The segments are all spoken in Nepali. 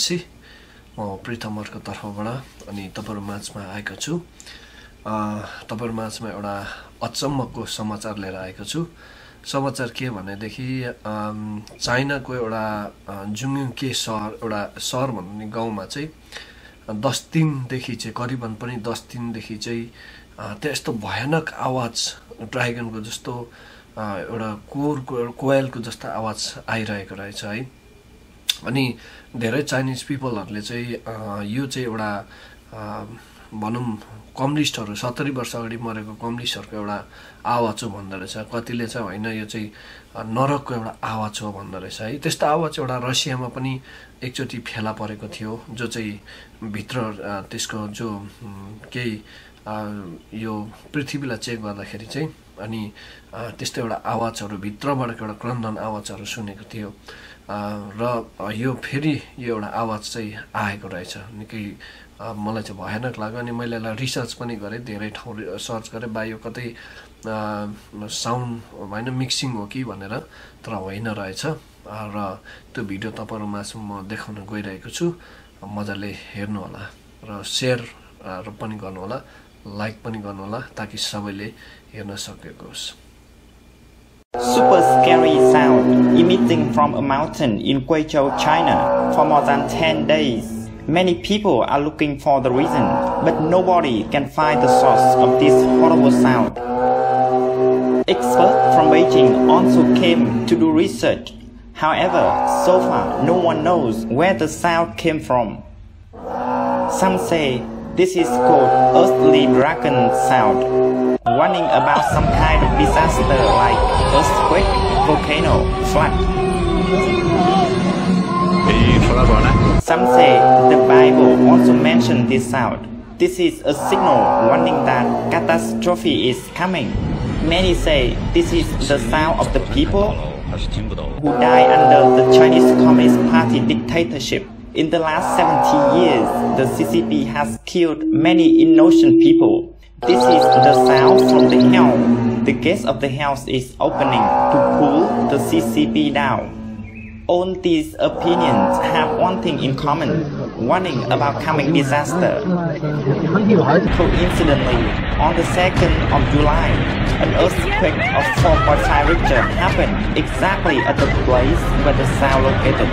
नमस्ते म प्रितमहरुको तर्फबाट अनि तपाईहरु माझमा आएको छु तपाईहरु माझमा एउटा अचम्मको समाचार लिएर आएको छु समाचार के भनेदेखि चाइनाको एउटा जुङके शहर एउटा शहर भन्ने गाउँमा चाहिँ 10 दिनदेखि चाहिँ करिबन पनि 10 दिनदेखि चाहिँ त्यस्तो भयानक आवाज ड्रागनको जस्तो एउटा कोयलको जस्तो आवाज आइरहेको रहेछ है अनि धेरै चाइनिज पिपलहरुले चाहिँ यो चाहिँ एउटा भनौं कम्युनिस्टहरु 70 वर्ष अगाडि मरेको कम्युनिस्टहरुको एउटा आवाज हो भन्दो रहेछ कतिले चाहिँ हैन यो चाहिँ नरकको एउटा आवाज हो भन्दो रहेछ है त्यस्तो आवाज एउटा रसियामा पनि एकचोटी फेला परेको थियो जो चाहिँ भित्र त्यसको जो केही यो पृथ्वीलाई चेक गर्दाखेरि चाहिँ अनि त्यस्तो एउटा आवाजहरु भित्रबाट एउटा क्रन्दन आवाजहरु सुनेको थियो र यो फेरि यो एउटा आवाज चाहिँ आएको रहेछ निकै मलाई चाहिँ भयानक लाग्यो अनि मैले यसलाई रिसर्च पनि गरे धेरै ठाउँ सर्च गरे बा यो कतै साउन्ड हैन मिक्सिङ हो कि भनेर तर होइन रहेछ र त्यो भिडियो तपाईहरुमा म देखाउन गइरहेको छु मजाले हेर्नु होला र शेयर पनि गर्नु होला लाइक पनि गर्नु होला ताकि सबैले हेर्न सकेको होस् Super scary sound emitting from a mountain in Guizhou, China for more than 10 days. Many people are looking for the reason, but nobody can find the source of this horrible sound. Experts from Beijing also came to do research. However, so far no one knows where the sound came from. Some say this is called earthly dragon sound, warning about some kind of disaster like earthquake, volcano, flood. Some say the Bible also mentioned this sound. This is a signal warning that catastrophe is coming. Many say this is the sound of the people who died under the Chinese Communist Party dictatorship. In the last 70 years, the CCP has killed many innocent people. This is the sound from the hell. The gate of the hell is opening to pull the CCP down. All these opinions have one thing in common, warning about coming disaster. Coincidentally, on the 2nd of July, an earthquake of 4.5 Richter happened exactly at the place where the sound located.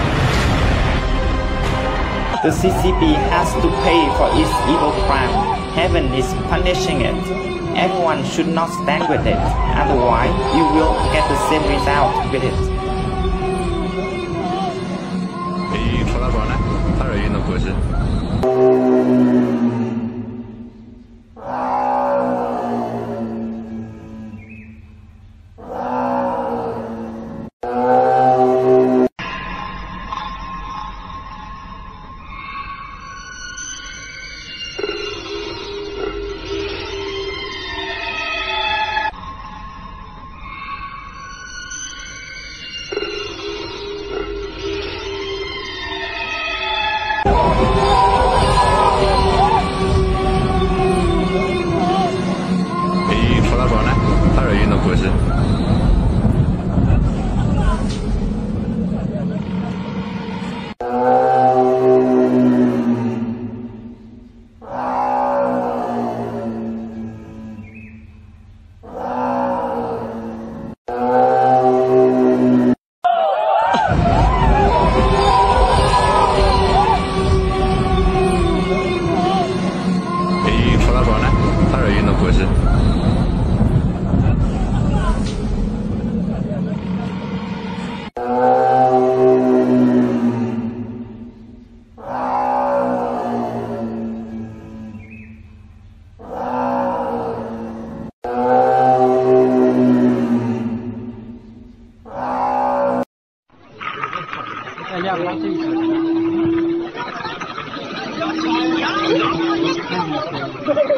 The CCP has to pay for its evil crime. Heaven is punishing it. Everyone should not stand with it, otherwise you will get the same result with it.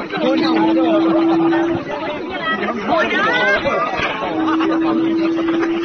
Thank you.